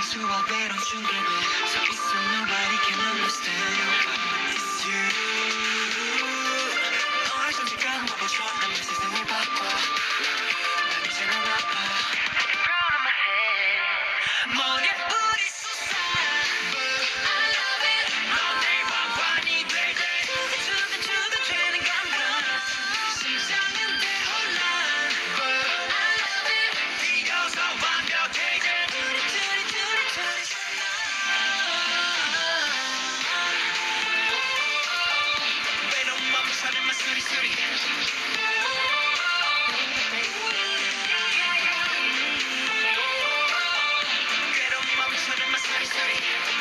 수업대로 중계돼 서 있어 nobody can understand but it's you 너의 솔직한 마법처럼 내 세상을 바꿔 난 이제 널 아파 Crown on my head 머리에 뿌리 쏟아 But I love it 넌 내 왕관이 될 때 두근두근두근되는 감정 심장은 대혼란 But I love it 뛰어서 완벽해져 두리두리두리두리 왜 넌 멈춰내만 수리수리 괴로운 멈춰내만 수리수리